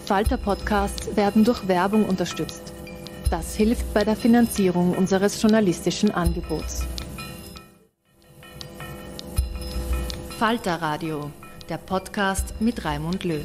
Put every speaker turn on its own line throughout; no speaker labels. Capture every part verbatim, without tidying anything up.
Falter-Podcasts werden durch Werbung unterstützt. Das hilft bei der Finanzierung unseres journalistischen Angebots. Falter Radio, der Podcast mit Raimund Löw.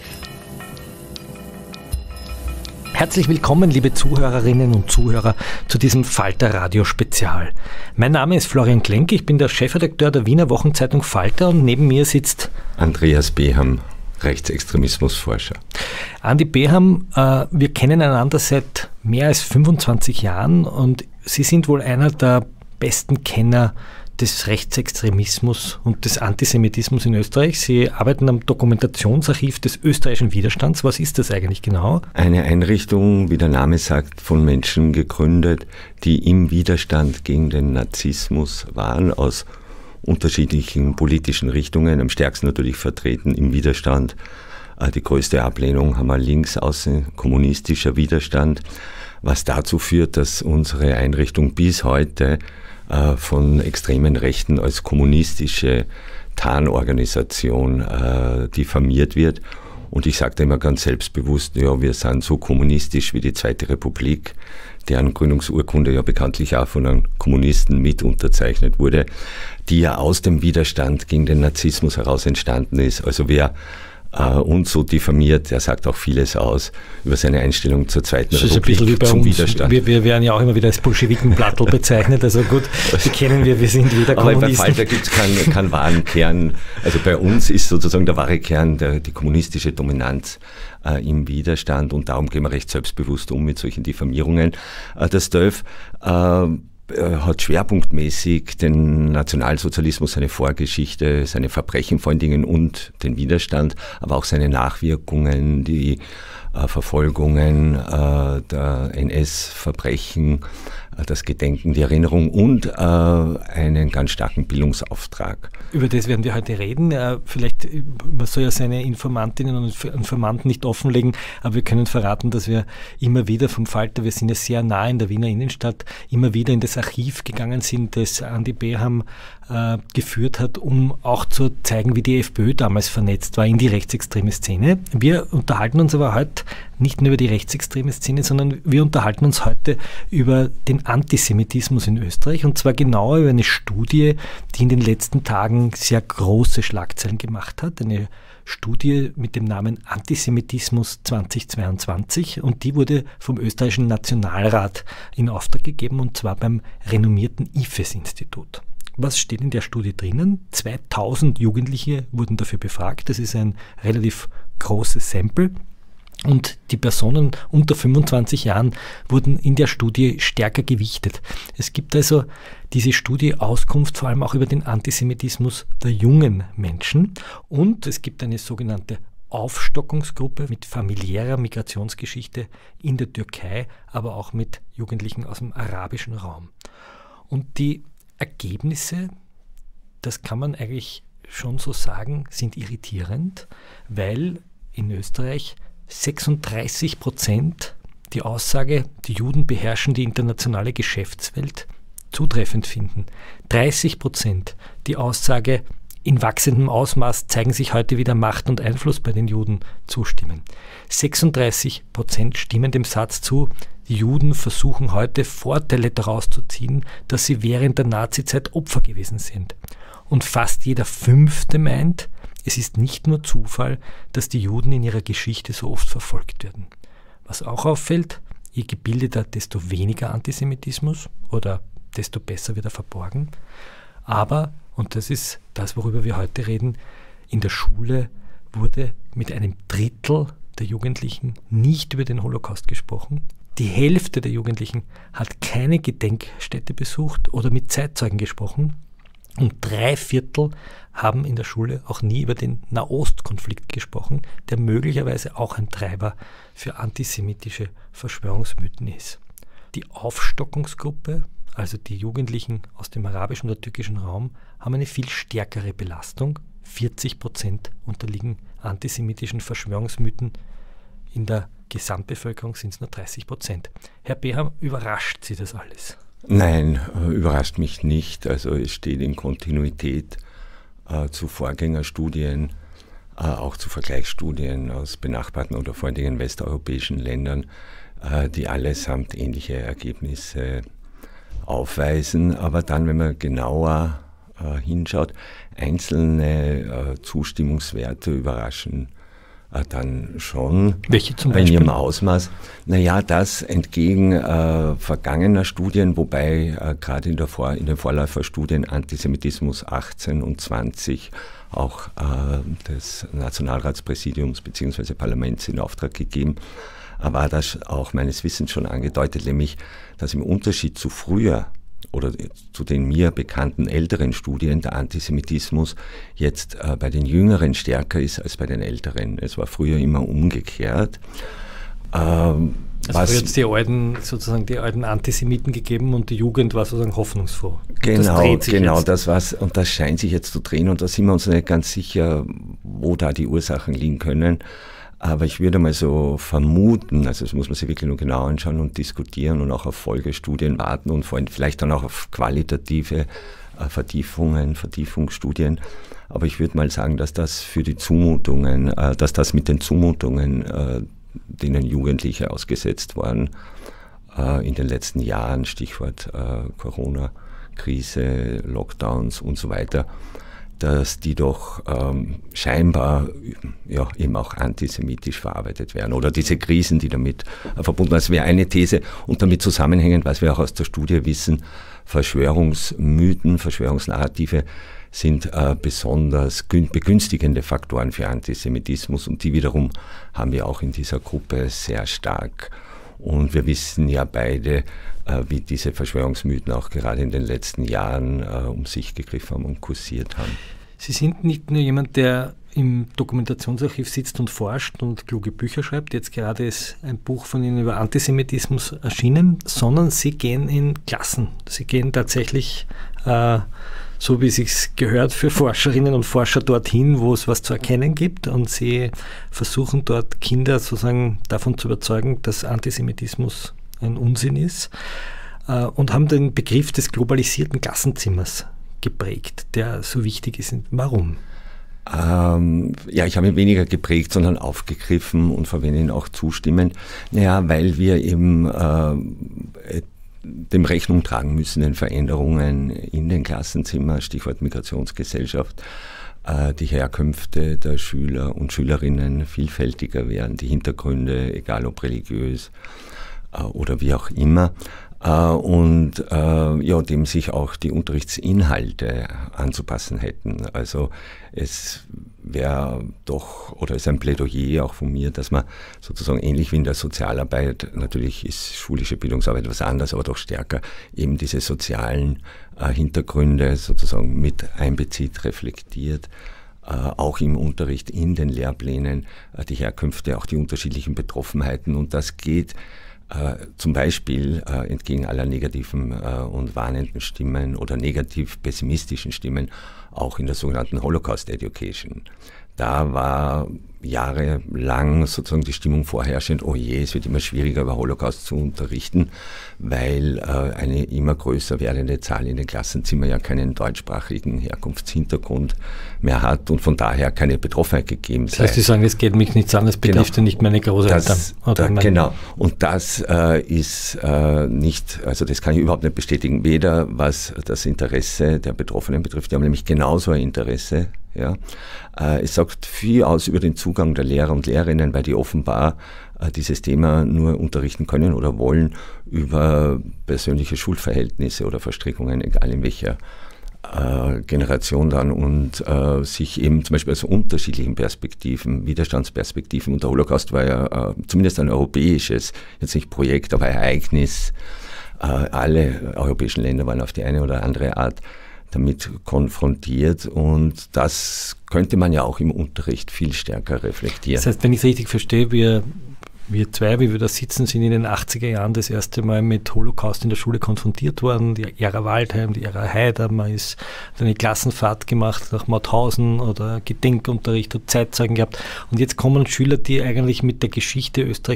Herzlich willkommen, liebe Zuhörerinnen und Zuhörer, zu diesem Falter Radio Spezial. Mein Name ist Florian Klenk, ich bin der Chefredakteur der Wiener Wochenzeitung Falter und neben mir sitzt
Andreas Beham, Rechtsextremismusforscher.
Andi Beham, äh, wir kennen einander seit mehr als fünfundzwanzig Jahren und Sie sind wohl einer der besten Kenner des Rechtsextremismus und des Antisemitismus in Österreich. Sie arbeiten am Dokumentationsarchiv des österreichischen Widerstands. Was ist das eigentlich genau?
Eine Einrichtung, wie der Name sagt, von Menschen gegründet, die im Widerstand gegen den Nazismus waren, aus unterschiedlichen politischen Richtungen, am stärksten natürlich vertreten im Widerstand. Die größte Ablehnung haben wir links außen, kommunistischer Widerstand, was dazu führt, dass unsere Einrichtung bis heute äh, von extremen Rechten als kommunistische Tarnorganisation äh, diffamiert wird. Und ich sage da immer ganz selbstbewusst, ja, wir sind so kommunistisch wie die Zweite Republik, deren Gründungsurkunde ja bekanntlich auch von einem Kommunisten mit unterzeichnet wurde, die ja aus dem Widerstand gegen den Narzissmus heraus entstanden ist. Also wer Uh, uns so diffamiert, der sagt auch vieles aus über seine Einstellung zur Zweiten
das
Republik,
ist ein bisschen wie bei
zum
uns.
Widerstand.
Wir, wir werden ja auch immer wieder als Bolschewikenblattl bezeichnet, also gut, die kennen wir, wir sind wieder Kommunisten.
Aber bei Falter gibt es keinen, keinen wahren Kern. Also bei uns ist sozusagen der wahre Kern der, die kommunistische Dominanz äh, im Widerstand und darum gehen wir recht selbstbewusst um mit solchen Diffamierungen. Äh, das D Ö F äh, hat schwerpunktmäßig den Nationalsozialismus, seine Vorgeschichte, seine Verbrechen vor allen Dingen und den Widerstand, aber auch seine Nachwirkungen, die äh, Verfolgungen äh, der N S-Verbrechen, äh, das Gedenken, die Erinnerung und äh, einen ganz starken Bildungsauftrag.
Über das werden wir heute reden. Äh, vielleicht, man soll ja seine Informantinnen und Informanten nicht offenlegen, aber wir können verraten, dass wir immer wieder vom Falter, wir sind ja sehr nah in der Wiener Innenstadt, immer wieder in das Archiv gegangen sind, das Andi Beham äh, geführt hat, um auch zu zeigen, wie die FPÖ damals vernetzt war in die rechtsextreme Szene. Wir unterhalten uns aber heute nicht nur über die rechtsextreme Szene, sondern wir unterhalten uns heute über den Antisemitismus in Österreich und zwar genauer über eine Studie, die in den letzten Tagen sehr große Schlagzeilen gemacht hat. Eine Studie mit dem Namen Antisemitismus zweitausendzweiundzwanzig und die wurde vom österreichischen Nationalrat in Auftrag gegeben und zwar beim renommierten I F E S-Institut. Was steht in der Studie drinnen? zweitausend Jugendliche wurden dafür befragt. Das ist ein relativ großes Sample. Und die Personen unter fünfundzwanzig Jahren wurden in der Studie stärker gewichtet. Es gibt also diese Studie Auskunft vor allem auch über den Antisemitismus der jungen Menschen. Und es gibt eine sogenannte Aufstockungsgruppe mit familiärer Migrationsgeschichte in der Türkei, aber auch mit Jugendlichen aus dem arabischen Raum. Und die Ergebnisse, das kann man eigentlich schon so sagen, sind irritierend, weil in Österreich sechsunddreißig Prozent die Aussage, die Juden beherrschen die internationale Geschäftswelt, zutreffend finden. dreißig Prozent die Aussage, in wachsendem Ausmaß zeigen sich heute wieder Macht und Einfluss bei den Juden, zustimmen. sechsunddreißig Prozent stimmen dem Satz zu, die Juden versuchen heute Vorteile daraus zu ziehen, dass sie während der Nazizeit Opfer gewesen sind. Und fast jeder Fünfte meint, es ist nicht nur Zufall, dass die Juden in ihrer Geschichte so oft verfolgt werden. Was auch auffällt, je gebildeter, desto weniger Antisemitismus oder desto besser wird er verborgen. Aber, und das ist das, worüber wir heute reden, in der Schule wurde mit einem Drittel der Jugendlichen nicht über den Holocaust gesprochen. Die Hälfte der Jugendlichen hat keine Gedenkstätte besucht oder mit Zeitzeugen gesprochen. Und drei Viertel haben in der Schule auch nie über den Nahostkonflikt gesprochen, der möglicherweise auch ein Treiber für antisemitische Verschwörungsmythen ist. Die Aufstockungsgruppe, also die Jugendlichen aus dem arabischen oder türkischen Raum, haben eine viel stärkere Belastung. vierzig Prozent unterliegen antisemitischen Verschwörungsmythen. In der Gesamtbevölkerung sind es nur dreißig Prozent. Herr Beham, überrascht Sie das alles?
Nein, überrascht mich nicht. Also es steht in Kontinuität äh, zu Vorgängerstudien äh, auch zu Vergleichsstudien aus benachbarten oder vor allen Dingen westeuropäischen Ländern, äh, die allesamt ähnliche Ergebnisse aufweisen. Aber dann, wenn man genauer äh, hinschaut, einzelne äh, Zustimmungswerte überraschen dann schon.
Welche zum Beispiel?
In ihrem Ausmaß. Naja, das entgegen äh, vergangener Studien, wobei äh, gerade in, der Vor-, in den Vorläuferstudien Antisemitismus achtzehn und zwanzig auch äh, des Nationalratspräsidiums bzw. Parlaments in Auftrag gegeben, war das auch meines Wissens schon angedeutet, nämlich, dass im Unterschied zu früher oder zu den mir bekannten älteren Studien der Antisemitismus jetzt äh, bei den Jüngeren stärker ist als bei den Älteren. Es war früher immer umgekehrt. Ähm,
also
was,
hat es die alten, sozusagen die alten Antisemiten gegeben und die Jugend war sozusagen hoffnungsfroh.
Genau,
das
genau,
jetzt.
das war's, und das scheint sich jetzt zu drehen, und da sind wir uns nicht ganz sicher, wo da die Ursachen liegen können. Aber ich würde mal so vermuten, also das muss man sich wirklich nur genau anschauen und diskutieren und auch auf Folgestudien warten und vor allem vielleicht dann auch auf qualitative äh, Vertiefungen, Vertiefungsstudien. Aber ich würde mal sagen, dass das für die Zumutungen, äh, dass das mit den Zumutungen, äh, denen Jugendliche ausgesetzt waren, äh, in den letzten Jahren, Stichwort äh, Corona-Krise, Lockdowns und so weiter, dass die doch ähm, scheinbar ja, eben auch antisemitisch verarbeitet werden. Oder diese Krisen, die damit äh, verbunden sind. Das wäre eine These und damit zusammenhängend, was wir auch aus der Studie wissen, Verschwörungsmythen, Verschwörungsnarrative sind äh, besonders begünstigende Faktoren für Antisemitismus, und die wiederum haben wir auch in dieser Gruppe sehr stark. Und wir wissen ja beide, äh, wie diese Verschwörungsmythen auch gerade in den letzten Jahren äh, um sich gegriffen haben und kursiert haben.
Sie sind nicht nur jemand, der im Dokumentationsarchiv sitzt und forscht und kluge Bücher schreibt. Jetzt gerade ist ein Buch von Ihnen über Antisemitismus erschienen, sondern Sie gehen in Klassen. Sie gehen tatsächlich, äh, so wie es sich gehört, für Forscherinnen und Forscher dorthin, wo es was zu erkennen gibt, und Sie versuchen dort Kinder sozusagen davon zu überzeugen, dass Antisemitismus ein Unsinn ist, äh, und haben den Begriff des globalisierten Klassenzimmers geprägt, der so wichtig ist. Warum?
Ähm, ja, ich habe ihn weniger geprägt, sondern aufgegriffen und verwende ihn auch zustimmend. Naja, weil wir eben äh, dem Rechnung tragen müssen, den Veränderungen in den Klassenzimmern, Stichwort Migrationsgesellschaft, äh, die Herkünfte der Schüler und Schülerinnen vielfältiger werden, die Hintergründe, egal ob religiös äh, oder wie auch immer. Und äh, ja, dem sich auch die Unterrichtsinhalte anzupassen hätten. Also es wäre doch, oder ist ein Plädoyer auch von mir, dass man sozusagen ähnlich wie in der Sozialarbeit, natürlich ist schulische Bildungsarbeit was anderes, aber doch stärker eben diese sozialen äh, Hintergründe sozusagen mit einbezieht, reflektiert, äh, auch im Unterricht, in den Lehrplänen, äh, die Herkünfte, auch die unterschiedlichen Betroffenheiten, und das geht Äh, zum Beispiel äh, entgegen aller negativen äh, und warnenden Stimmen oder negativ pessimistischen Stimmen auch in der sogenannten Holocaust Education. Da war jahrelang sozusagen die Stimmung vorherrschend, oh je, es wird immer schwieriger, über Holocaust zu unterrichten, weil äh, eine immer größer werdende Zahl in den Klassenzimmern ja keinen deutschsprachigen Herkunftshintergrund mehr hat und von daher keine Betroffenheit gegeben sei.
Das heißt, Sie sagen, es geht mich nichts an, es betrifft ja nicht meine Großeltern.
Das,
oder
da,
meine
genau, und das äh, ist äh, nicht, also das kann ich überhaupt nicht bestätigen, weder was das Interesse der Betroffenen betrifft, die haben nämlich genauso ein Interesse. Ja. Äh, es sagt viel aus über den Zugang der Lehrer und Lehrerinnen, weil die offenbar äh, dieses Thema nur unterrichten können oder wollen über persönliche Schuldverhältnisse oder Verstrickungen, egal in welcher äh, Generation dann, und äh, sich eben zum Beispiel aus unterschiedlichen Perspektiven, Widerstandsperspektiven, und der Holocaust war ja äh, zumindest ein europäisches, jetzt nicht Projekt, aber Ereignis. Äh, alle europäischen Länder waren auf die eine oder andere Art damit konfrontiert, und das könnte man ja auch im Unterricht viel stärker reflektieren.
Das heißt, wenn ich es richtig verstehe, wir, wir zwei, wie wir da sitzen, sind in den achtziger Jahren das erste Mal mit Holocaust in der Schule konfrontiert worden, die Ära Waldheim, die Ära Haider, man ist eine Klassenfahrt gemacht nach Mauthausen oder Gedenkunterricht und Zeitzeugen gehabt, und jetzt kommen Schüler, die eigentlich mit der Geschichte Österreichs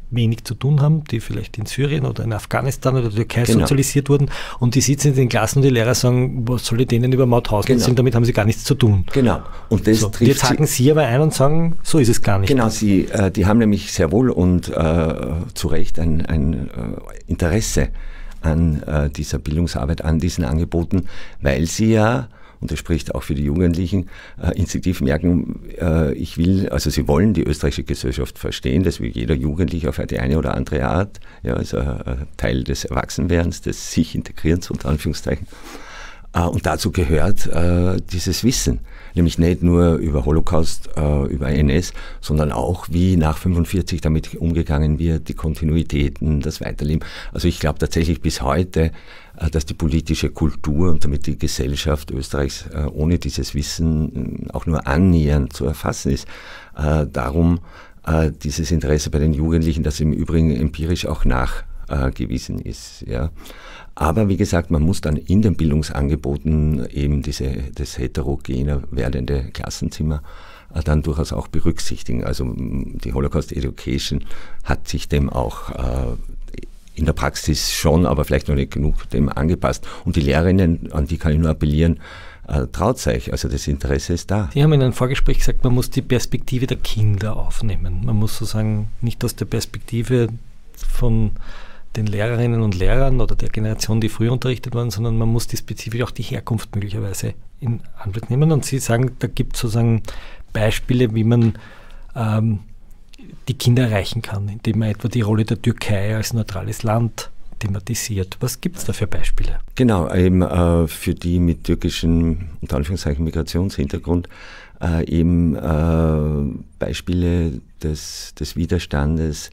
wenig zu tun haben, die vielleicht in Syrien oder in Afghanistan oder der Türkei
genau.
sozialisiert wurden und die sitzen in den Klassen und die Lehrer sagen, was soll ich denen über Mauthausen
genau.
erzählen, damit haben sie gar nichts zu tun.
Genau. Und das
so,
trifft
jetzt haken Sie, sie aber ein und sagen, so ist es gar nicht.
Genau, sie, äh, die haben nämlich sehr wohl und äh, zu Recht ein, ein äh, Interesse an äh, dieser Bildungsarbeit, an diesen Angeboten, weil sie ja, und das spricht auch für die Jugendlichen, äh, instinktiv merken, äh, ich will, also sie wollen die österreichische Gesellschaft verstehen, das will jeder Jugendliche auf die eine oder andere Art, ja, also ein Teil des Erwachsenwerdens, des sich Integrierens unter Anführungszeichen. Äh, und dazu gehört äh, dieses Wissen, nämlich nicht nur über Holocaust, äh, über N S, sondern auch, wie nach fünfundvierzig damit umgegangen wird, die Kontinuitäten, das Weiterleben. Also ich glaube tatsächlich bis heute, äh, dass die politische Kultur und damit die Gesellschaft Österreichs äh, ohne dieses Wissen äh, auch nur annähernd zu erfassen ist. Äh, darum äh, dieses Interesse bei den Jugendlichen, das im Übrigen empirisch auch nachgewiesen äh, ist. Ja. Aber wie gesagt, man muss dann in den Bildungsangeboten eben diese, das heterogener werdende Klassenzimmer äh, dann durchaus auch berücksichtigen. Also die Holocaust Education hat sich dem auch äh, in der Praxis schon, aber vielleicht noch nicht genug dem angepasst. Und die Lehrerinnen, an die kann ich nur appellieren, äh, traut euch, also das Interesse ist da.
Sie haben in einem Vorgespräch gesagt, man muss die Perspektive der Kinder aufnehmen. Man muss sozusagen nicht aus der Perspektive von den Lehrerinnen und Lehrern oder der Generation, die früher unterrichtet waren, sondern man muss die spezifisch auch die Herkunft möglicherweise in Anblick nehmen. Und Sie sagen, da gibt es sozusagen Beispiele, wie man ähm, die Kinder erreichen kann, indem man etwa die Rolle der Türkei als neutrales Land thematisiert. Was gibt es da für Beispiele?
Genau, eben äh, für die mit türkischem, unter Anführungszeichen, Migrationshintergrund, äh, eben äh, Beispiele des, des Widerstandes,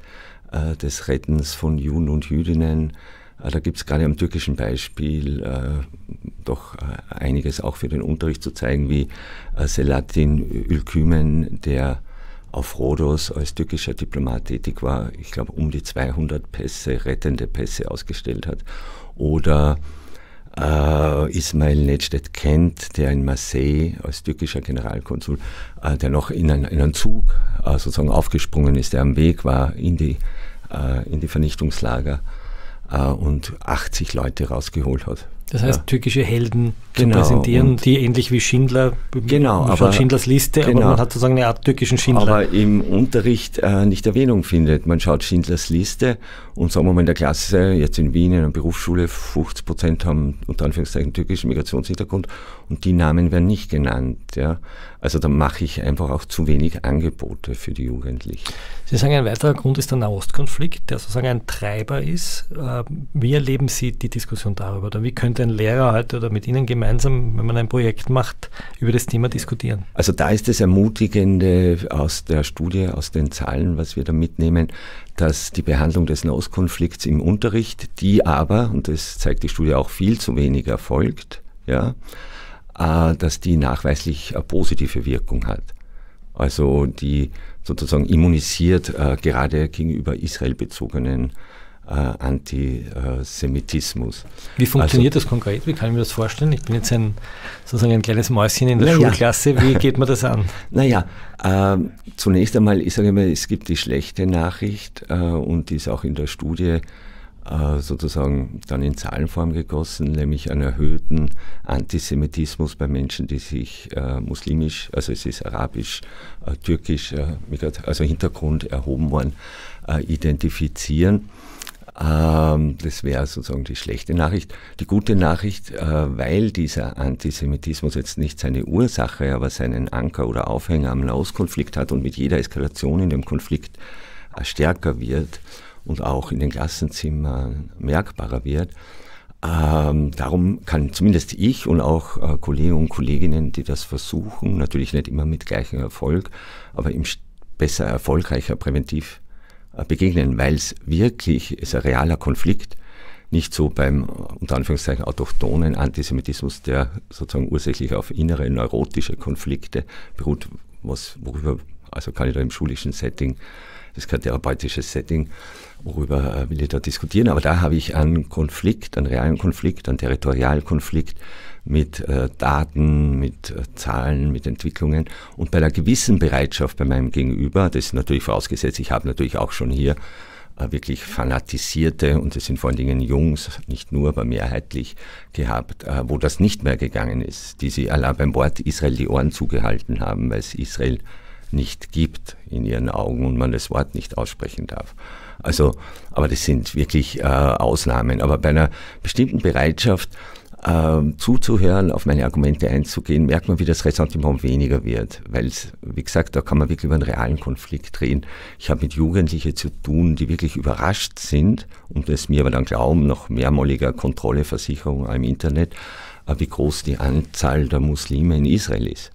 des Rettens von Juden und Jüdinnen. Da gibt es gerade am türkischen Beispiel äh, doch äh, einiges auch für den Unterricht zu zeigen, wie äh, Selahattin Ülkümen, der auf Rhodos als türkischer Diplomat tätig war, ich glaube um die zweihundert Pässe, rettende Pässe ausgestellt hat. Oder äh, Ismail Necdet Kent, der in Marseille als türkischer Generalkonsul, äh, der noch in, ein, in einen Zug äh, sozusagen aufgesprungen ist, der am Weg war in die, äh, in die Vernichtungslager äh, und achtzig Leute rausgeholt hat.
Das heißt, ja. türkische Helden
genau,
zu präsentieren, die ähnlich wie Schindler,
genau, aber,
Schindlers Liste,
genau,
aber man hat sozusagen eine Art türkischen Schindler.
Aber im Unterricht äh, nicht Erwähnung findet. Man schaut Schindlers Liste und sagen wir mal in der Klasse, jetzt in Wien in einer Berufsschule, fünfzig Prozent haben unter Anführungszeichen türkischen Migrationshintergrund und die Namen werden nicht genannt. Ja. Also da mache ich einfach auch zu wenig Angebote für die Jugendlichen.
Sie sagen, ein weiterer Grund ist der Nahostkonflikt, der sozusagen ein Treiber ist. Wie erleben Sie die Diskussion darüber? Oder wie könnte ein Lehrer heute oder mit Ihnen gemeinsam, wenn man ein Projekt macht, über das Thema diskutieren?
Also da ist das Ermutigende aus der Studie, aus den Zahlen, was wir da mitnehmen, dass die Behandlung des Nahostkonflikts im Unterricht, die aber, und das zeigt die Studie auch, viel zu wenig erfolgt, ja, dass die nachweislich eine positive Wirkung hat. Also die sozusagen immunisiert äh, gerade gegenüber israelbezogenen äh, Antisemitismus.
Wie funktioniert
also,
das konkret? Wie kann ich mir das vorstellen? Ich bin jetzt ein, sozusagen ein kleines Mäuschen in der
naja.
Schulklasse. Wie geht man das an?
Naja, äh, zunächst einmal, ich sage mal, es gibt die schlechte Nachricht äh, und die ist auch in der Studie äh, sozusagen dann in Zahlenform gegossen, nämlich einen erhöhten Antisemitismus bei Menschen, die sich äh, muslimisch, also es ist arabisch, äh, türkisch, äh, also Hintergrund erhoben worden, äh, identifizieren. Ähm, das wäre sozusagen die schlechte Nachricht. Die gute Nachricht, äh, weil dieser Antisemitismus jetzt nicht seine Ursache, aber seinen Anker oder Aufhänger am Nahostkonflikt hat und mit jeder Eskalation in dem Konflikt äh, stärker wird, und auch in den Klassenzimmern merkbarer wird. Ähm, darum kann zumindest ich und auch äh, Kollegen und Kolleginnen, die das versuchen, natürlich nicht immer mit gleichem Erfolg, aber im besser erfolgreicher präventiv äh, begegnen, weil es wirklich ist ein realer Konflikt, nicht so beim unter Anführungszeichen autochthonen Antisemitismus, der sozusagen ursächlich auf innere neurotische Konflikte beruht, was, worüber, also kann ich da im schulischen Setting, das ist kein therapeutisches Setting, worüber äh, will ich da diskutieren, aber da habe ich einen Konflikt, einen realen Konflikt, einen Territorialkonflikt mit äh, Daten, mit äh, Zahlen, mit Entwicklungen und bei einer gewissen Bereitschaft bei meinem Gegenüber, das ist natürlich vorausgesetzt, ich habe natürlich auch schon hier äh, wirklich fanatisierte, und es sind vor allen Dingen Jungs, nicht nur, aber mehrheitlich gehabt, äh, wo das nicht mehr gegangen ist, die sie allein beim Wort Israel die Ohren zugehalten haben, weil es Israel nicht gibt in ihren Augen und man das Wort nicht aussprechen darf. Also, aber das sind wirklich äh, Ausnahmen. Aber bei einer bestimmten Bereitschaft äh, zuzuhören, auf meine Argumente einzugehen, merkt man, wie das Ressentiment weniger wird. Weil, wie gesagt, da kann man wirklich über einen realen Konflikt reden. Ich habe mit Jugendlichen zu tun, die wirklich überrascht sind und es mir aber dann glauben, nach mehrmaliger Kontrolle, Versicherung im Internet, äh, wie groß die Anzahl der Muslime in Israel ist.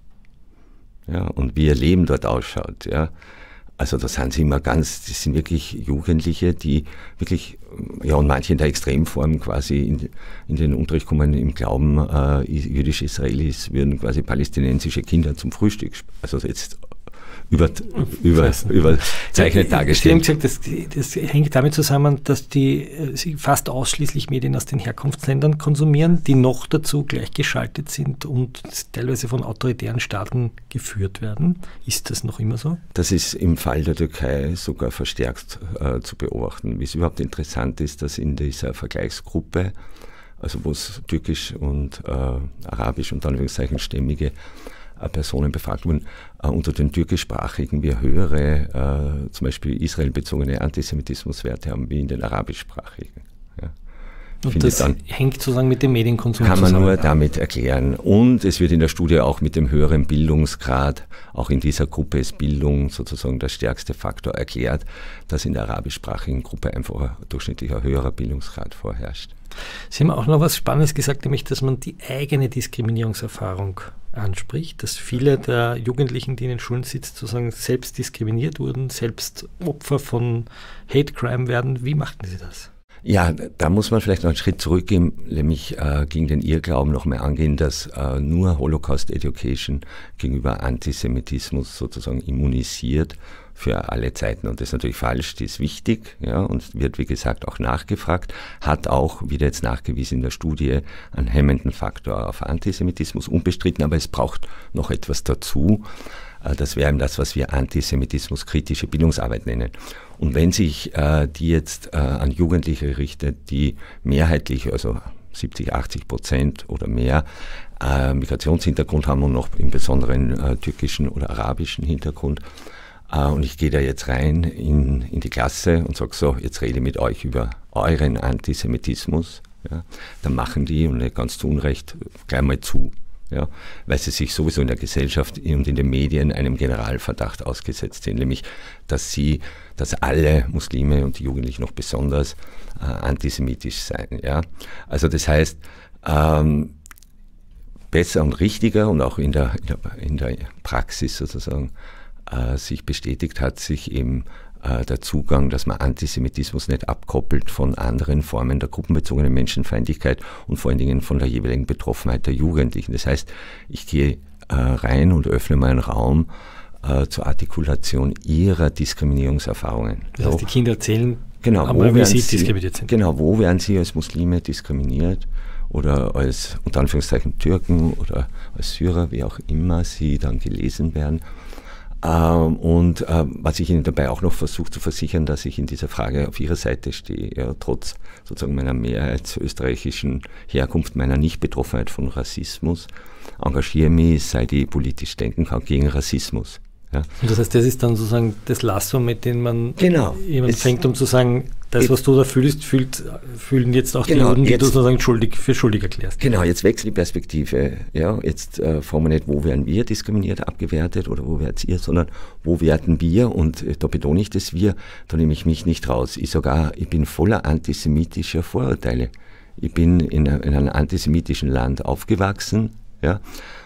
Ja, und wie ihr Leben dort ausschaut. Ja. Also das sind sie immer ganz, das sind wirklich Jugendliche, die wirklich, ja, und manche in der Extremform quasi in, in den Unterricht kommen im Glauben, äh, jüdische Israelis würden quasi palästinensische Kinder zum Frühstück, also jetzt über, über, überzeichnet dargestellt.
Sie haben gesagt, das, das hängt damit zusammen, dass die sie fast ausschließlich Medien aus den Herkunftsländern konsumieren, die noch dazu gleichgeschaltet sind und teilweise von autoritären Staaten geführt werden. Ist das noch immer so?
Das ist im Fall der Türkei sogar verstärkt äh, zu beobachten. Wie es überhaupt interessant ist, dass in dieser Vergleichsgruppe, also wo es türkisch und äh, arabisch und Anführungszeichen stämmige Personen befragt wurden, äh, unter den türkischsprachigen wir höhere, äh, zum Beispiel israelbezogene Antisemitismuswerte haben wie in den arabischsprachigen. Ja.
Und das dann, hängt sozusagen mit dem Medienkonsum
zusammen. Kann man nur
an.
damit erklären. Und es wird in der Studie auch mit dem höheren Bildungsgrad, auch in dieser Gruppe ist Bildung sozusagen der stärkste Faktor erklärt, dass in der arabischsprachigen Gruppe einfach ein durchschnittlicher höherer Bildungsgrad vorherrscht.
Sie haben auch noch was Spannendes gesagt, nämlich, dass man die eigene Diskriminierungserfahrung anspricht, dass viele der Jugendlichen, die in den Schulen sitzen, sozusagen selbst diskriminiert wurden, selbst Opfer von Hate Crime werden. Wie machten Sie das?
Ja, da muss man vielleicht noch einen Schritt zurückgehen, nämlich äh, gegen den Irrglauben noch mehr angehen, dass äh, nur Holocaust Education gegenüber Antisemitismus sozusagen immunisiert für alle Zeiten. Und das ist natürlich falsch, die ist wichtig, ja, und wird, wie gesagt, auch nachgefragt, hat auch, wieder jetzt nachgewiesen in der Studie, einen hemmenden Faktor auf Antisemitismus, unbestritten, aber es braucht noch etwas dazu. Das wäre eben das, was wir antisemitismuskritische Bildungsarbeit nennen. Und wenn sich äh, die jetzt äh, an Jugendliche richtet, die mehrheitlich, also siebzig, achtzig Prozent oder mehr, äh, Migrationshintergrund haben und noch im besonderen äh, türkischen oder arabischen Hintergrund, äh, und ich gehe da jetzt rein in, in die Klasse und sage so, jetzt rede ich mit euch über euren Antisemitismus, ja, dann machen die, und nicht ganz zu Unrecht, gleich mal zu. Ja, weil sie sich sowieso in der Gesellschaft und in den Medien einem Generalverdacht ausgesetzt sind, nämlich, dass sie, dass alle Muslime und die Jugendlichen noch besonders äh, antisemitisch seien. Ja? Also das heißt, ähm, besser und richtiger und auch in der, in der, in der Praxis sozusagen äh, sich bestätigt hat, sich eben der Zugang, dass man Antisemitismus nicht abkoppelt von anderen Formen der gruppenbezogenen Menschenfeindlichkeit und vor allen Dingen von der jeweiligen Betroffenheit der Jugendlichen. Das heißt, ich gehe äh, rein und öffne meinen Raum äh, zur Artikulation ihrer Diskriminierungserfahrungen.
Das heißt, die Kinder erzählen,
genau,
aber wie sie
sie
diskriminiert sind.
Genau, wo werden sie als Muslime diskriminiert oder als, unter Anführungszeichen, Türken oder als Syrer, wie auch immer sie dann gelesen werden. Ähm, und äh, was ich Ihnen dabei auch noch versuche zu versichern, dass ich in dieser Frage auf Ihrer Seite stehe, ja, trotz sozusagen meiner mehrheitsösterreichischen Herkunft, meiner Nichtbetroffenheit von Rassismus, engagiere mich, seit ich politisch denken kann, gegen Rassismus. Ja.
Und das heißt, das ist dann sozusagen das Lasso, mit dem man
genau.
jemand es fängt, um zu sagen, das, was du da fühlst, fühlt, fühlen jetzt auch
genau,
die Juden, die
jetzt,
du sozusagen schuldig, für schuldig erklärst.
Genau, jetzt wechselt die Perspektive. Ja, jetzt äh, fragen wir nicht, wo werden wir diskriminiert, abgewertet oder wo werdet ihr, sondern wo werden wir, und äh, da betone ich das wir, da nehme ich mich nicht raus. Ich sogar, ich bin voller antisemitischer Vorurteile. Ich bin in, in einem antisemitischen Land aufgewachsen, ja.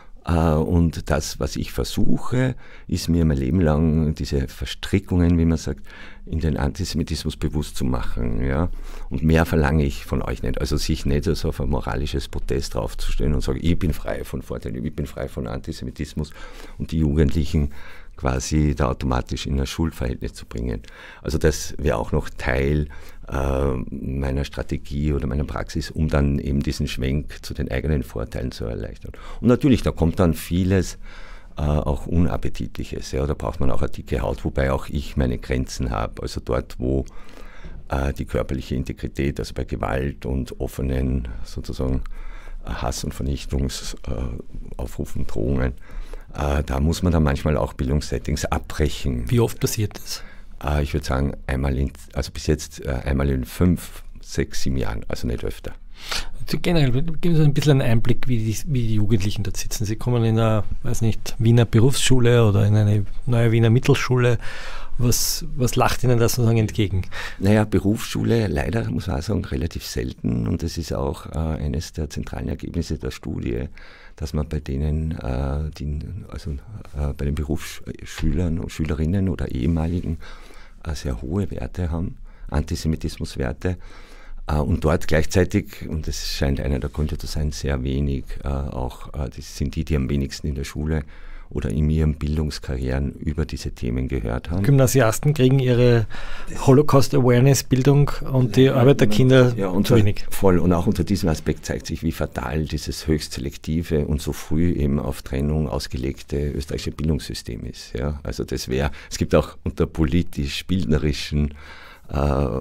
Und das, was ich versuche, ist mir mein Leben lang diese Verstrickungen, wie man sagt, in den Antisemitismus bewusst zu machen. Ja? Und mehr verlange ich von euch nicht. Also sich nicht so auf ein moralisches Protest draufzustellen und sagen, ich bin frei von Vorteilen, ich bin frei von Antisemitismus, und die Jugendlichen quasi da automatisch in ein Schuldverhältnis zu bringen. Also das wäre auch noch Teil äh, meiner Strategie oder meiner Praxis, um dann eben diesen Schwenk zu den eigenen Vorteilen zu erleichtern. Und natürlich, da kommt dann vieles äh, auch Unappetitliches. Ja, da braucht man auch eine dicke Haut, wobei auch ich meine Grenzen habe. Also dort, wo äh, die körperliche Integrität, also bei Gewalt und offenen sozusagen Hass- und Vernichtungsaufrufen, äh, Drohungen. Äh, da muss man dann manchmal auch Bildungssettings abbrechen.
Wie oft passiert das?
Äh, ich würde sagen, einmal in, also bis jetzt äh, einmal in fünf, sechs, sieben Jahren, also nicht öfter.
Also generell, geben Sie ein bisschen einen Einblick, wie die, wie die Jugendlichen dort sitzen. Sie kommen in eine, weiß nicht, Wiener Berufsschule oder in eine neue Wiener Mittelschule. Was, was lacht Ihnen da sozusagen entgegen?
Naja, Berufsschule leider, muss man auch sagen, relativ selten. Und das ist auch äh, eines der zentralen Ergebnisse der Studie, dass man bei denen, äh, die, also äh, bei den Berufsschülern und Schülerinnen oder ehemaligen äh, sehr hohe Werte haben, Antisemitismuswerte. Uh, und dort gleichzeitig, und das scheint einer der Gründe zu sein, sehr wenig, uh, auch uh, das sind die, die am wenigsten in der Schule oder in ihren Bildungskarrieren über diese Themen gehört haben.
Gymnasiasten kriegen ihre Holocaust-Awareness-Bildung und die Arbeiterkinder
ja, und
zu wenig.
Voll, und auch unter diesem Aspekt zeigt sich, wie fatal dieses höchst selektive und so früh eben auf Trennung ausgelegte österreichische Bildungssystem ist. Ja? Also das wäre, es gibt auch unter politisch-bildnerischen Uh,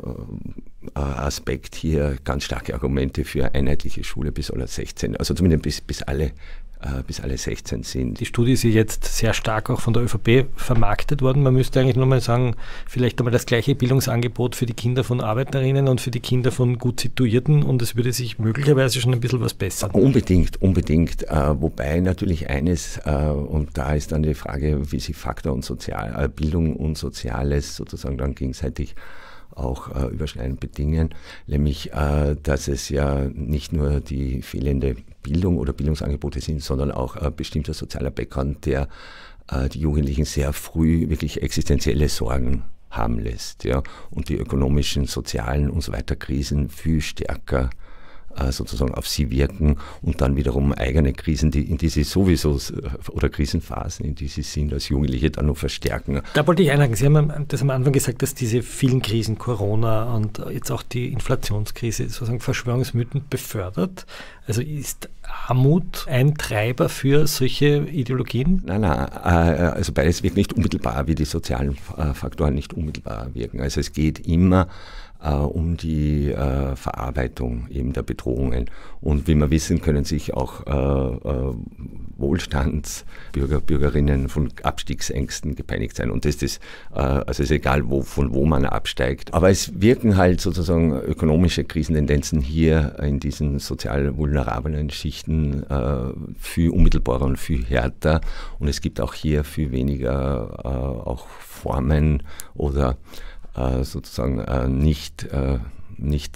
Aspekt hier ganz starke Argumente für einheitliche Schule bis alle sechzehn, also zumindest bis, bis, alle, uh, bis alle sechzehn sind.
Die Studie ist ja jetzt sehr stark auch von der ÖVP vermarktet worden. Man müsste eigentlich nur mal sagen, vielleicht einmal das gleiche Bildungsangebot für die Kinder von Arbeiterinnen und für die Kinder von gut Situierten und es würde sich möglicherweise schon ein bisschen was bessern.
Unbedingt, unbedingt. Uh, wobei natürlich eines, uh, und da ist dann die Frage, wie sich Faktor und Sozial, uh, Bildung und Soziales sozusagen dann gegenseitig auch äh, überschneidend bedingen, nämlich, äh, dass es ja nicht nur die fehlende Bildung oder Bildungsangebote sind, sondern auch ein bestimmter sozialer Background, der äh, die Jugendlichen sehr früh wirklich existenzielle Sorgen haben lässt, ja, und die ökonomischen, sozialen und so weiter Krisen viel stärker sozusagen auf sie wirken und dann wiederum eigene Krisen, die, in die sie sowieso, oder Krisenphasen, in die sie sind, als Jugendliche dann noch verstärken.
Da wollte ich einhaken. Sie haben das am Anfang gesagt, dass diese vielen Krisen, Corona und jetzt auch die Inflationskrise, sozusagen Verschwörungsmythen befördert. Also ist Armut ein Treiber für solche Ideologien?
Nein, nein, also beides wirkt nicht unmittelbar, wie die sozialen Faktoren nicht unmittelbar wirken. Also es geht immer Uh, um die uh, Verarbeitung eben der Bedrohungen. Und wie wir wissen, können sich auch uh, uh, Wohlstandsbürger, Bürgerinnen von Abstiegsängsten gepeinigt sein. Und das ist, uh, also ist egal, wo, von wo man absteigt. Aber es wirken halt sozusagen ökonomische Krisentendenzen hier in diesen sozial vulnerablen Schichten uh, viel unmittelbarer und viel härter. Und es gibt auch hier viel weniger uh, auch Formen oder Äh, sozusagen äh, nicht, äh, nicht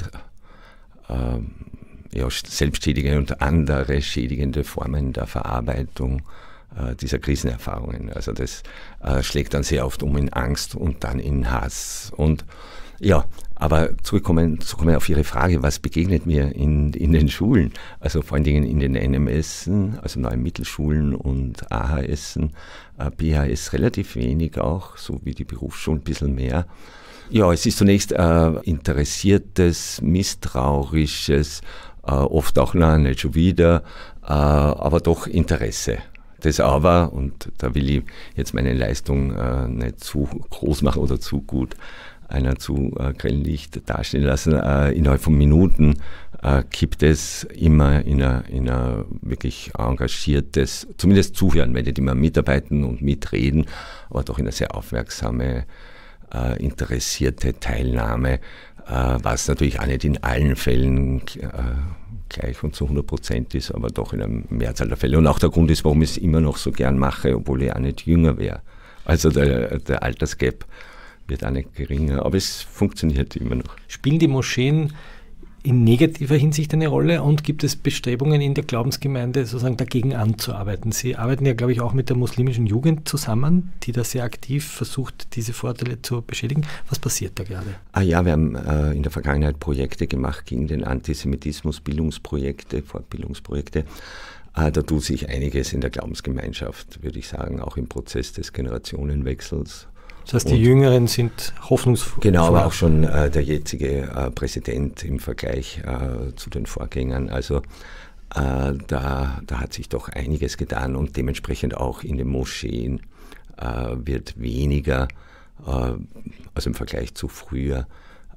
äh, ja, selbstschädigende und andere schädigende Formen der Verarbeitung äh, dieser Krisenerfahrungen. Also das äh, schlägt dann sehr oft um in Angst und dann in Hass. Und ja, aber zurückkommen, zurückkommen auf Ihre Frage, was begegnet mir in, in den Schulen? Also vor allen Dingen in den N M S, also neuen Mittelschulen und A H S, äh, B H S relativ wenig auch, so wie die Berufsschulen ein bisschen mehr. Ja, es ist zunächst äh, interessiertes, misstrauisches, äh, oft auch, nein, nicht schon wieder, äh, aber doch Interesse. Das aber, und da will ich jetzt meine Leistung äh, nicht zu groß machen oder zu gut einer zu äh, grellen Licht dastehen lassen, äh, innerhalb von Minuten äh, kippt es immer in ein in a wirklich engagiertes, zumindest Zuhören, wenn nicht immer mitarbeiten und mitreden, aber doch in eine sehr aufmerksame, Äh, interessierte Teilnahme, äh, was natürlich auch nicht in allen Fällen äh, gleich und zu hundert Prozent ist, aber doch in einer Mehrzahl der Fälle. Und auch der Grund ist, warum ich es immer noch so gern mache, obwohl ich auch nicht jünger wäre. Also der, der Altersgap wird auch nicht geringer, aber es funktioniert immer noch.
Spielen die Moscheen in negativer Hinsicht eine Rolle und gibt es Bestrebungen in der Glaubensgemeinde sozusagen dagegen anzuarbeiten? Sie arbeiten ja, glaube ich, auch mit der muslimischen Jugend zusammen, die da sehr aktiv versucht, diese Vorteile zu beschädigen. Was passiert da gerade?
Ah ja, wir haben äh, in der Vergangenheit Projekte gemacht gegen den Antisemitismus, Bildungsprojekte, Fortbildungsprojekte. Äh, da tut sich einiges in der Glaubensgemeinschaft, würde ich sagen, auch im Prozess des Generationenwechsels.
Das heißt, die und, Jüngeren sind hoffnungsvoll.
Genau, aber auch schon äh, der jetzige äh, Präsident im Vergleich äh, zu den Vorgängern. Also äh, da, da hat sich doch einiges getan und dementsprechend auch in den Moscheen äh, wird weniger, äh, also im Vergleich zu früher,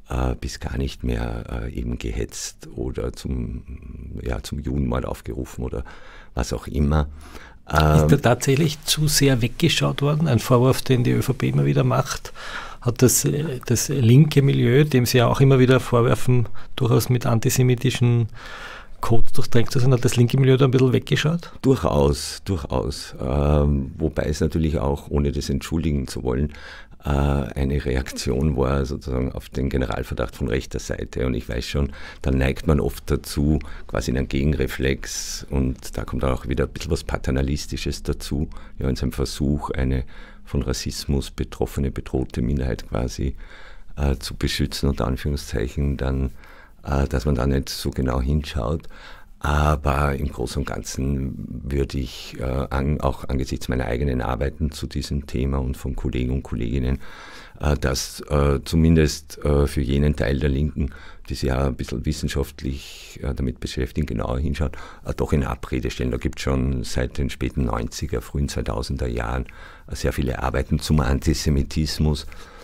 äh, bis gar nicht mehr äh, eben gehetzt oder zum, ja, zum Judenmord aufgerufen oder was auch immer.
Ähm, ist da tatsächlich zu sehr weggeschaut worden? Ein Vorwurf, den die ÖVP immer wieder macht. Hat das, das linke Milieu, dem sie ja auch immer wieder vorwerfen, durchaus mit antisemitischen Codes durchdrängt zu sein, hat das linke Milieu da ein bisschen weggeschaut?
Durchaus, durchaus. Ähm, wobei es natürlich auch, ohne das entschuldigen zu wollen, äh, eine Reaktion war sozusagen auf den Generalverdacht von rechter Seite. Und ich weiß schon, da neigt man oft dazu, quasi in einen Gegenreflex, und da kommt auch wieder ein bisschen was Paternalistisches dazu, ja, in seinem Versuch, eine von Rassismus betroffene, bedrohte Minderheit quasi äh, zu beschützen, unter Anführungszeichen, dann dass man da nicht so genau hinschaut. Aber im Großen und Ganzen würde ich äh, an, auch angesichts meiner eigenen Arbeiten zu diesem Thema und von Kollegen und Kolleginnen, äh, dass äh, zumindest äh, für jenen Teil der Linken, die sich ja ein bisschen wissenschaftlich äh, damit beschäftigen, genauer hinschaut, äh, doch in Abrede stellen. Da gibt es schon seit den späten neunziger, frühen zweitausender Jahren äh, sehr viele Arbeiten zum Antisemitismus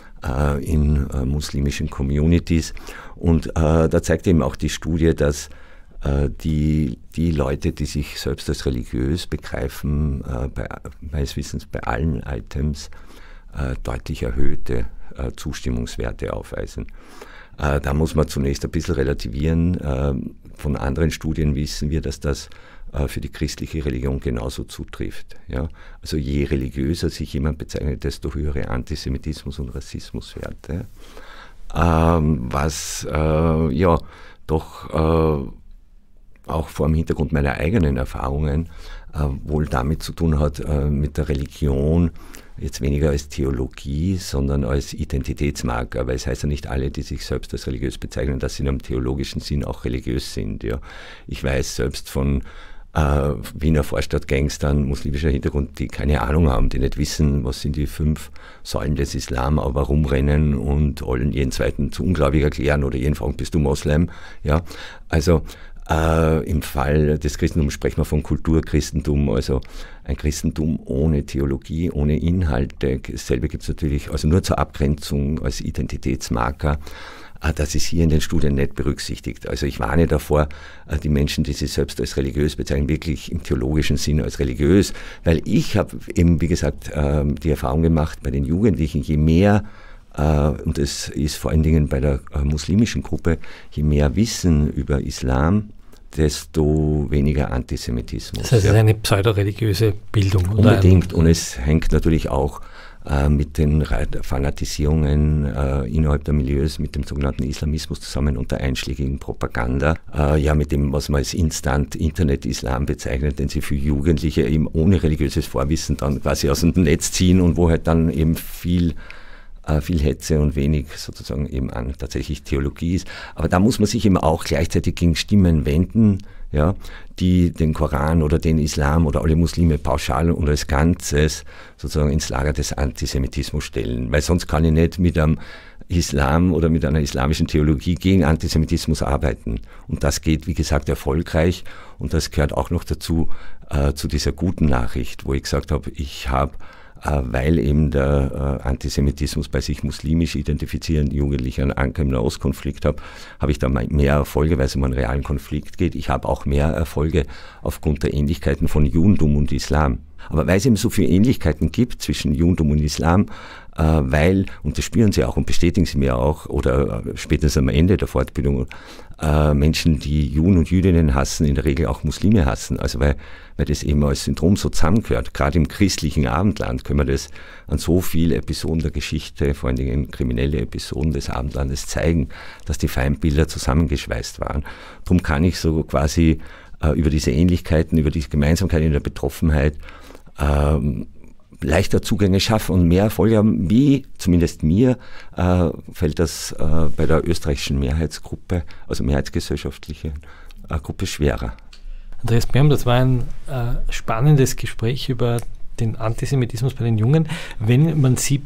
in äh, muslimischen Communities. Und äh, da zeigt eben auch die Studie, dass äh, die, die Leute, die sich selbst als religiös begreifen, äh, bei, meines Wissens bei allen Items äh, deutlich erhöhte äh, Zustimmungswerte aufweisen. Äh, da muss man zunächst ein bisschen relativieren. Äh, von anderen Studien wissen wir, dass das für die christliche Religion genauso zutrifft. Ja? Also je religiöser sich jemand bezeichnet, desto höhere Antisemitismus- und Rassismuswerte. Ähm, was äh, ja doch äh, auch vor dem Hintergrund meiner eigenen Erfahrungen äh, wohl damit zu tun hat, äh, mit der Religion, jetzt weniger als Theologie, sondern als Identitätsmarker, weil es heißt ja nicht alle, die sich selbst als religiös bezeichnen, dass sie in einem theologischen Sinn auch religiös sind. Ja? Ich weiß selbst von Uh, Wiener Vorstadtgangstern muslimischer Hintergrund, die keine Ahnung haben, die nicht wissen, was sind die fünf Säulen des Islam, aber rumrennen und allen jeden zweiten zu ungläubig erklären oder jeden fragen, bist du Moslem? Ja, also uh, im Fall des Christentums sprechen wir von Kulturchristentum, also ein Christentum ohne Theologie, ohne Inhalte. Dasselbe gibt es natürlich, also nur zur Abgrenzung als Identitätsmarker. Das ist hier in den Studien nicht berücksichtigt. Also ich warne davor, die Menschen, die sich selbst als religiös bezeichnen, wirklich im theologischen Sinne als religiös, weil ich habe eben, wie gesagt, die Erfahrung gemacht bei den Jugendlichen, je mehr, und es ist vor allen Dingen bei der muslimischen Gruppe, je mehr Wissen über Islam, desto weniger Antisemitismus.
Das heißt, es ist eine pseudoreligiöse Bildung.
Unbedingt. Und es hängt natürlich auch mit den Fanatisierungen äh, innerhalb der Milieus, mit dem sogenannten Islamismus zusammen und der einschlägigen Propaganda, äh, ja mit dem, was man als Instant-Internet-Islam bezeichnet, den sie für Jugendliche eben ohne religiöses Vorwissen dann quasi aus dem Netz ziehen und wo halt dann eben viel, äh, viel Hetze und wenig sozusagen eben an tatsächlich Theologie ist. Aber da muss man sich eben auch gleichzeitig gegen Stimmen wenden, ja, die den Koran oder den Islam oder alle Muslime pauschal und als Ganzes sozusagen ins Lager des Antisemitismus stellen. Weil sonst kann ich nicht mit einem Islam oder mit einer islamischen Theologie gegen Antisemitismus arbeiten. Und das geht, wie gesagt, erfolgreich. Und das gehört auch noch dazu, äh, zu dieser guten Nachricht, wo ich gesagt habe, ich habe weil eben der äh, Antisemitismus bei sich muslimisch identifizierenden Jugendlichen einen Anker im Nahostkonflikt habe, habe ich da mehr Erfolge, weil es um einen realen Konflikt geht. Ich habe auch mehr Erfolge aufgrund der Ähnlichkeiten von Judentum und Islam. Aber weil es eben so viele Ähnlichkeiten gibt zwischen Judentum und Islam, äh, weil, und das spüren sie auch und bestätigen sie mir auch, oder äh, spätestens am Ende der Fortbildung, äh, Menschen, die Juden und Jüdinnen hassen, in der Regel auch Muslime hassen. Also weil, weil das eben als Syndrom so zusammengehört. Gerade im christlichen Abendland können wir das an so vielen Episoden der Geschichte, vor allen Dingen kriminelle Episoden des Abendlandes zeigen, dass die Feindbilder zusammengeschweißt waren. Darum kann ich so quasi äh, über diese Ähnlichkeiten, über diese Gemeinsamkeit in der Betroffenheit ähm, leichter Zugänge schaffen und mehr Erfolge haben, wie zumindest mir äh, fällt das äh, bei der österreichischen Mehrheitsgruppe, also mehrheitsgesellschaftlichen äh, Gruppe schwerer.
Andreas Berm, das war ein äh, spannendes Gespräch über den Antisemitismus bei den Jungen. Wenn man sie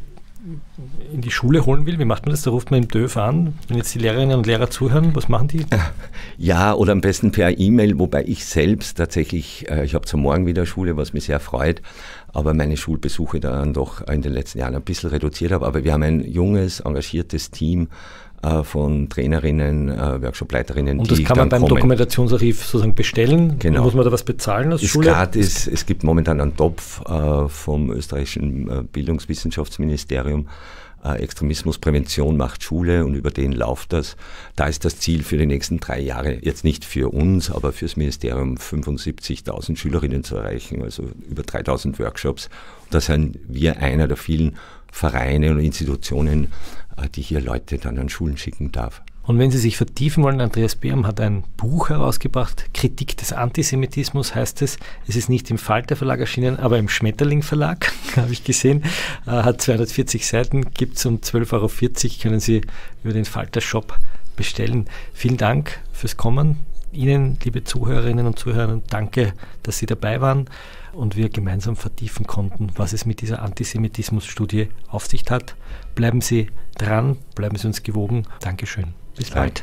in die Schule holen will, wie macht man das? Da ruft man im D Ö F an, wenn jetzt die Lehrerinnen und Lehrer zuhören, was machen die?
Ja, oder am besten per E-Mail, wobei ich selbst tatsächlich, äh, ich habe zum Morgen wieder Schule, was mich sehr freut, aber meine Schulbesuche dann doch in den letzten Jahren ein bisschen reduziert habe. Aber wir haben ein junges, engagiertes Team äh, von Trainerinnen, äh, Workshopleiterinnen,
und das
die
kann man beim
kommen.
Dokumentationsarchiv sozusagen bestellen?
Genau.
Muss man da was bezahlen als
ist
Schule?
Gratis. Es gibt momentan einen Topf äh, vom österreichischen äh, Bildungswissenschaftsministerium. Äh, Extremismusprävention macht Schule und über den läuft das. Da ist das Ziel für die nächsten drei Jahre, jetzt nicht für uns, aber fürs Ministerium fünfundsiebzigtausend Schülerinnen zu erreichen, also über dreitausend Workshops. Und da sind wir einer der vielen Vereine und Institutionen, äh, die hier Leute dann an Schulen schicken darf.
Und wenn Sie sich vertiefen wollen, Andreas Behm hat ein Buch herausgebracht, Kritik des Antisemitismus heißt es. Es ist nicht im Falter Verlag erschienen, aber im Schmetterling Verlag, habe ich gesehen. Äh, hat zweihundertvierzig Seiten, gibt es um zwölf Euro vierzig, können Sie über den Falter Shop bestellen. Vielen Dank fürs Kommen. Ihnen, liebe Zuhörerinnen und Zuhörer, danke, dass Sie dabei waren und wir gemeinsam vertiefen konnten, was es mit dieser Antisemitismusstudie auf sich hat. Bleiben Sie dran, bleiben Sie uns gewogen. Dankeschön. Bis bald.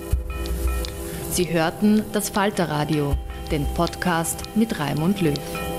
Sie hörten das Falter Radio, den Podcast mit Raimund Löw.